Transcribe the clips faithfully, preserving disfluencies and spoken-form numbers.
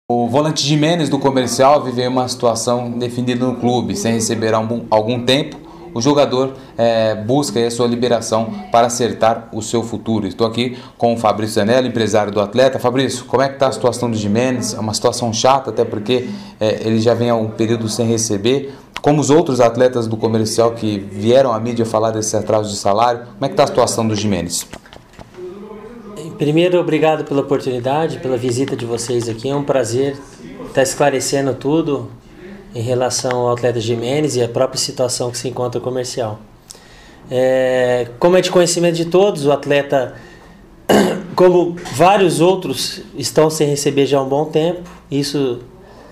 O volante Gimenez do Comercial vive uma situação definida no clube, sem receber há algum, algum tempo. O jogador é, busca a sua liberação para acertar o seu futuro. Estou aqui com o Fabrício Zanello, empresário do atleta. Fabrício, como é que está a situação do Gimenez? É uma situação chata, até porque é, ele já vem há um período sem receber. Como os outros atletas do Comercial que vieram à mídia falar desse atraso de salário, como é que está a situação do Gimenez? Primeiro, obrigado pela oportunidade, pela visita de vocês aqui. É um prazer estar esclarecendo tudo em relação ao atleta Gimenez e a própria situação que se encontra Comercial. É, como é de conhecimento de todos, o atleta, como vários outros, estão sem receber já há um bom tempo. Isso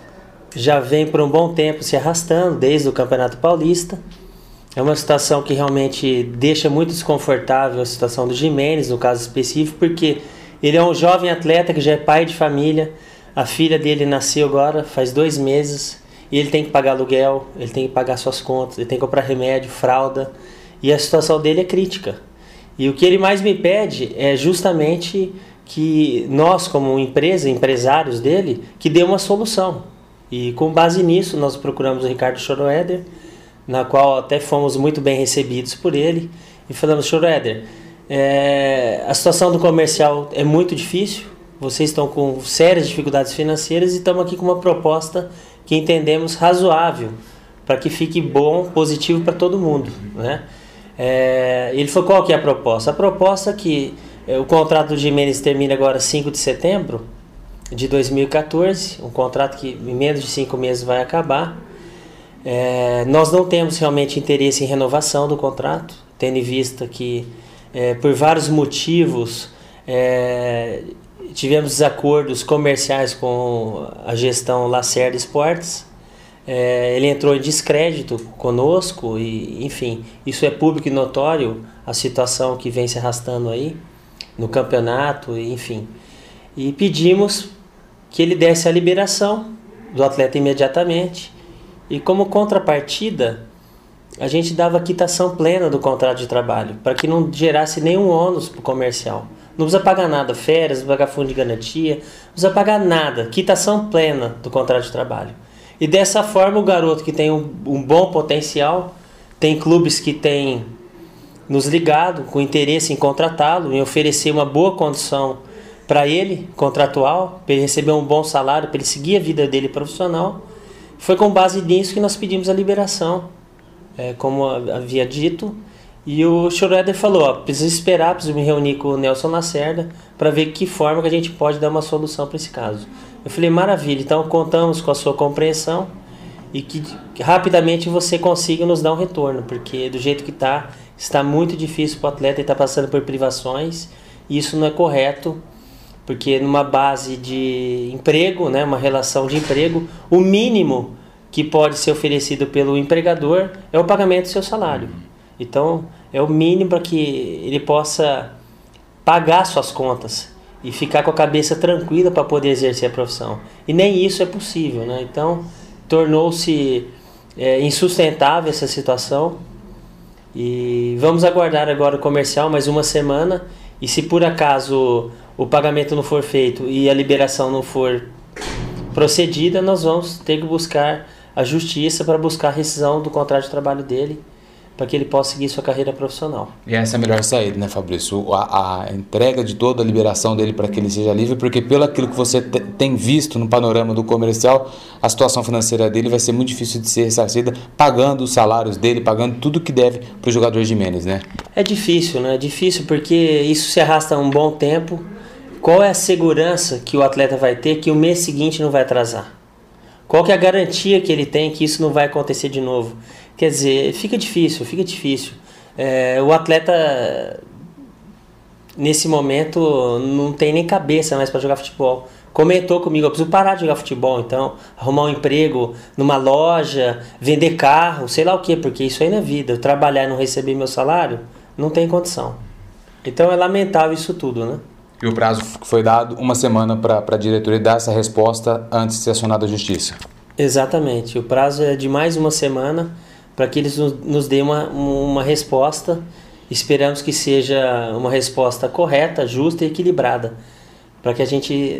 já vem por um bom tempo se arrastando, desde o Campeonato Paulista. É uma situação que realmente deixa muito desconfortável a situação do Gimenez, no caso específico, porque ele é um jovem atleta que já é pai de família. A filha dele nasceu agora, faz dois meses, e ele tem que pagar aluguel, ele tem que pagar suas contas, ele tem que comprar remédio, fralda, e a situação dele é crítica. E o que ele mais me pede é justamente que nós, como empresa, empresários dele, que dê uma solução. E com base nisso, nós procuramos o Ricardo Schroeder, na qual até fomos muito bem recebidos por ele, e falamos: Schroeder, é, a situação do Comercial é muito difícil, vocês estão com sérias dificuldades financeiras e estamos aqui com uma proposta que entendemos razoável, para que fique bom, positivo para todo mundo, né? É, ele falou: qual que é a proposta? A proposta é que é, o contrato do Gimenez termina agora cinco de setembro de dois mil e quatorze, um contrato que em menos de cinco meses vai acabar. É, nós não temos realmente interesse em renovação do contrato, tendo em vista que, é, por vários motivos, é, tivemos desacordos comerciais com a gestão Lacerda Esportes. É, ele entrou em descrédito conosco e, enfim, isso é público e notório, a situação que vem se arrastando aí no campeonato, enfim. E pedimos que ele desse a liberação do atleta imediatamente. E como contrapartida, a gente dava quitação plena do contrato de trabalho, para que não gerasse nenhum ônus para o Comercial. Não precisa pagar nada, férias, não pagar fundo de garantia, não precisa pagar nada, quitação plena do contrato de trabalho. E dessa forma o garoto que tem um, um bom potencial, tem clubes que têm nos ligado com interesse em contratá-lo, em oferecer uma boa condição para ele, contratual, para ele receber um bom salário, para ele seguir a vida dele profissional. Foi com base nisso que nós pedimos a liberação, é, como havia dito, e o Schroeder falou: ó, precisa esperar, preciso me reunir com o Nelson Lacerda para ver que forma que a gente pode dar uma solução para esse caso. Eu falei: maravilha, então contamos com a sua compreensão e que, que rapidamente você consiga nos dar um retorno, porque do jeito que está, está muito difícil para o atleta e está passando por privações, e isso não é correto. Porque numa base de emprego, né, uma relação de emprego, o mínimo que pode ser oferecido pelo empregador é o pagamento do seu salário. Então, é o mínimo para que ele possa pagar suas contas e ficar com a cabeça tranquila para poder exercer a profissão. E nem isso é possível, né? Então, tornou-se é, insustentável essa situação. E vamos aguardar agora o Comercial mais uma semana. E se por acaso o pagamento não for feito e a liberação não for procedida, nós vamos ter que buscar a justiça para buscar a rescisão do contrato de trabalho dele, para que ele possa seguir sua carreira profissional. E essa é a melhor saída, né, Fabrício? A, a entrega de toda a liberação dele para que ele seja livre, porque pelo aquilo que você te, tem visto no panorama do Comercial, a situação financeira dele vai ser muito difícil de ser ressarcida, pagando os salários dele, pagando tudo que deve para o jogador Gimenez, né? É difícil, né? É difícil porque isso se arrasta há um bom tempo. Qual é a segurança que o atleta vai ter que o mês seguinte não vai atrasar? Qual que é a garantia que ele tem que isso não vai acontecer de novo? Quer dizer, fica difícil, fica difícil. É, o atleta, nesse momento, não tem nem cabeça mais para jogar futebol. Comentou comigo: eu preciso parar de jogar futebol, então, arrumar um emprego numa loja, vender carro, sei lá o quê, porque isso aí não é vida. Eu trabalhar e não receber meu salário, não tem condição. Então é lamentável isso tudo, né? E o prazo que foi dado, uma semana para a diretoria dar essa resposta antes de ser acionada a justiça. Exatamente. O prazo é de mais uma semana para que eles nos dêem uma, uma resposta. Esperamos que seja uma resposta correta, justa e equilibrada, para que a gente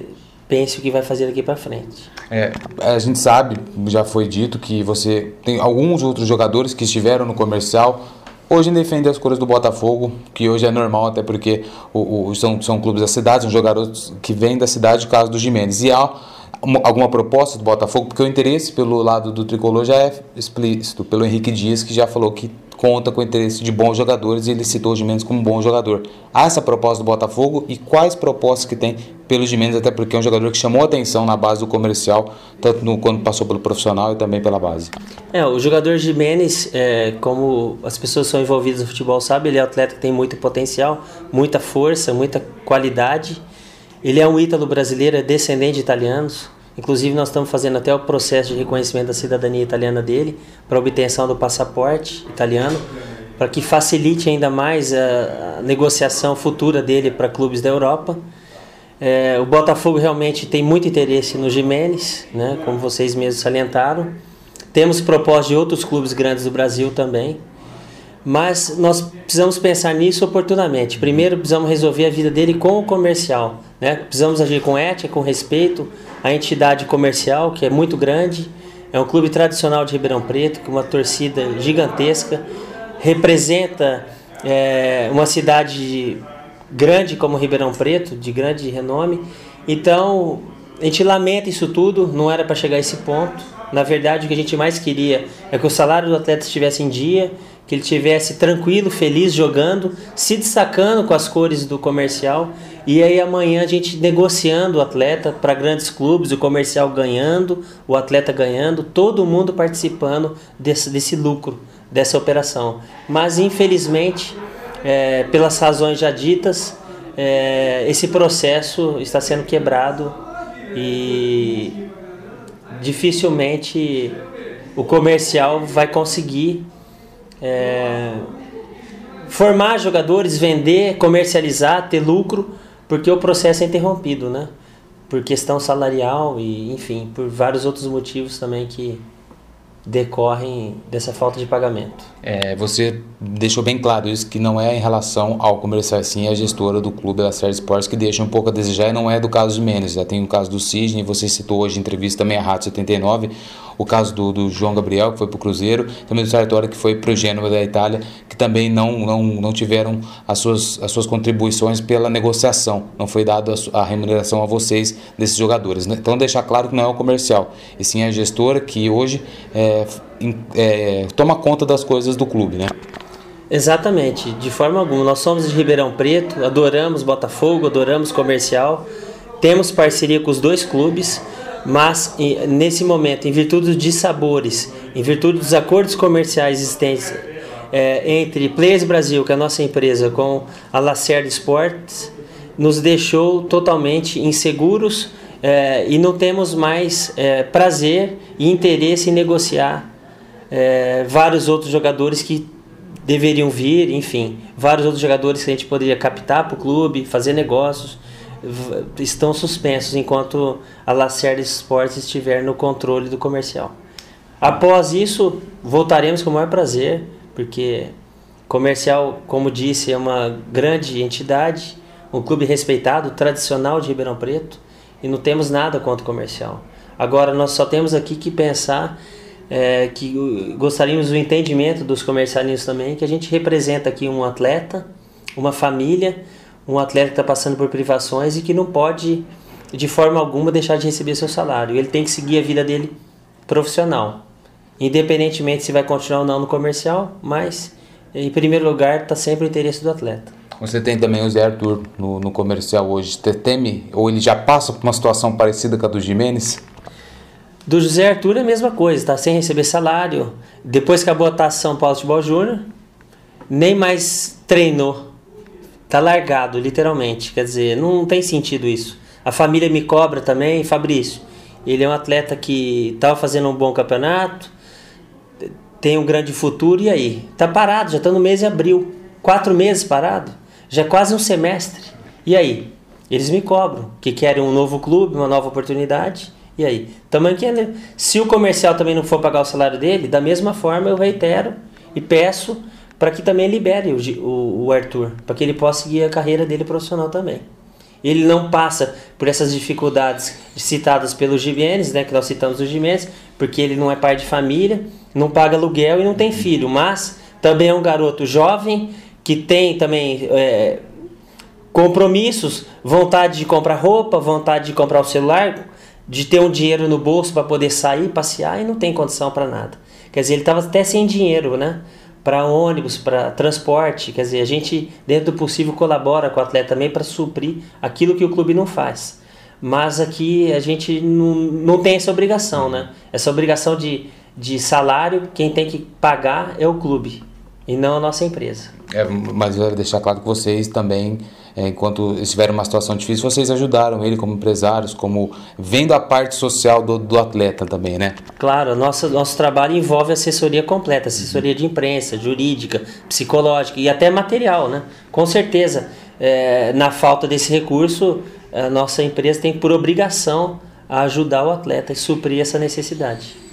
pense o que vai fazer daqui para frente. É, a gente sabe, já foi dito, que você tem alguns outros jogadores que estiveram no Comercial, hoje defendem as cores do Botafogo, que hoje é normal, até porque o, o, são, são clubes da cidade, são jogadores que vêm da cidade, no caso do Gimenez. E há uma, alguma proposta do Botafogo, porque o interesse pelo lado do tricolor já é explícito, pelo Henrique Dias, que já falou que conta com o interesse de bons jogadores, e ele citou o Gimenez como um bom jogador. Há essa proposta do Botafogo, e quais propostas que tem pelo Gimenez, até porque é um jogador que chamou a atenção na base do Comercial, tanto no, quando passou pelo profissional e também pela base. É, o jogador Gimenez, é, como as pessoas que são envolvidas no futebol sabem, ele é um atleta que tem muito potencial, muita força, muita qualidade. Ele é um ítalo brasileiro, é descendente de italianos. Inclusive, nós estamos fazendo até o processo de reconhecimento da cidadania italiana dele, para obtenção do passaporte italiano, para que facilite ainda mais a, a negociação futura dele para clubes da Europa. É, o Botafogo realmente tem muito interesse no Gimenez, né, como vocês mesmos salientaram. Temos propostas de outros clubes grandes do Brasil também, mas nós precisamos pensar nisso oportunamente. Primeiro, precisamos resolver a vida dele com o Comercial, né? Precisamos agir com ética, com respeito à entidade Comercial, que é muito grande. É um clube tradicional de Ribeirão Preto, com uma torcida gigantesca, representa é, uma cidade grande como Ribeirão Preto, de grande renome. Então, a gente lamenta isso tudo, não era para chegar a esse ponto. Na verdade, o que a gente mais queria é que o salário do atleta estivesse em dia, que ele estivesse tranquilo, feliz, jogando, se destacando com as cores do Comercial. E aí amanhã a gente negociando o atleta para grandes clubes, o Comercial ganhando, o atleta ganhando, todo mundo participando desse, desse lucro, dessa operação. Mas infelizmente, é, pelas razões já ditas, é, esse processo está sendo quebrado e dificilmente o Comercial vai conseguir é, formar jogadores, vender, comercializar, ter lucro, porque o processo é interrompido, né? Por questão salarial e, enfim, por vários outros motivos também que decorrem dessa falta de pagamento. É, você deixou bem claro isso, que não é em relação ao Comercial, sim, a gestora do clube da Série Esportes, que deixa um pouco a desejar, e não é do caso de Menes. Já tem o caso do Cisne, você citou hoje em entrevista também a Rádio setenta e nove, o caso do, do João Gabriel, que foi para o Cruzeiro, também do Sartori, que foi para o Gênova da Itália, que também não, não, não tiveram as suas, as suas contribuições pela negociação, não foi dada a, a remuneração a vocês desses jogadores, né? Então deixar claro que não é o Comercial, e sim a gestora que hoje é, é, toma conta das coisas do clube, né? Exatamente, de forma alguma. Nós somos de Ribeirão Preto, adoramos Botafogo, adoramos Comercial, temos parceria com os dois clubes, mas nesse momento, em virtude dos dissabores, em virtude dos acordos comerciais existentes é, entre Players Brasil, que é a nossa empresa, com a Lacerda Sports, nos deixou totalmente inseguros é, e não temos mais é, prazer e interesse em negociar é, vários outros jogadores que deveriam vir, enfim, vários outros jogadores que a gente poderia captar para o clube, fazer negócios, estão suspensos enquanto a Lacerda Sports estiver no controle do Comercial. Após isso, voltaremos com o maior prazer, porque Comercial, como disse, é uma grande entidade, um clube respeitado, tradicional de Ribeirão Preto, e não temos nada contra o Comercial. Agora, nós só temos aqui que pensar é, que gostaríamos do entendimento dos comercialinos também, que a gente representa aqui um atleta, uma família, um atleta que está passando por privações e que não pode, de forma alguma, deixar de receber seu salário. Ele tem que seguir a vida dele profissional, independentemente se vai continuar ou não no Comercial, mas, em primeiro lugar, está sempre o interesse do atleta. Você tem também o Zé Arthur no, no Comercial hoje. Você teme, ou ele já passa por uma situação parecida com a do Gimenez? Do José Arthur é a mesma coisa, está sem receber salário. Depois que acabou a Taça São Paulo Futebol Júnior, nem mais treinou. Tá largado, literalmente. Quer dizer, não tem sentido isso. A família me cobra também, Fabrício. Ele é um atleta que estava fazendo um bom campeonato, tem um grande futuro, e aí? Tá parado, já está no mês de abril. Quatro meses parado, já é quase um semestre. E aí? Eles me cobram, que querem um novo clube, uma nova oportunidade. E aí? Também que, se o Comercial também não for pagar o salário dele, da mesma forma eu reitero e peço para que também libere o, o, o Arthur, para que ele possa seguir a carreira dele profissional também. ele não passa por essas dificuldades citadas pelo Gimenez, né, que nós citamos o Gimenez, porque ele não é pai de família, não paga aluguel e não tem filho, mas também é um garoto jovem que tem também é, compromissos, vontade de comprar roupa, vontade de comprar o celular, de ter um dinheiro no bolso para poder sair, passear, e não tem condição para nada. Quer dizer, ele estava até sem dinheiro, né? Para ônibus, para transporte. Quer dizer, a gente, dentro do possível, colabora com o atleta também para suprir aquilo que o clube não faz. Mas aqui a gente não, não tem essa obrigação, né? Essa obrigação de, de salário, quem tem que pagar é o clube e não a nossa empresa. É, mas eu quero deixar claro que vocês também, é, enquanto estiveram numa situação difícil, vocês ajudaram ele como empresários, como vendo a parte social do, do atleta também, né? Claro, nosso, nosso trabalho envolve assessoria completa, assessoria de imprensa, jurídica, psicológica e até material, né? Com certeza, é, na falta desse recurso, a nossa empresa tem por obrigação a ajudar o atleta e suprir essa necessidade.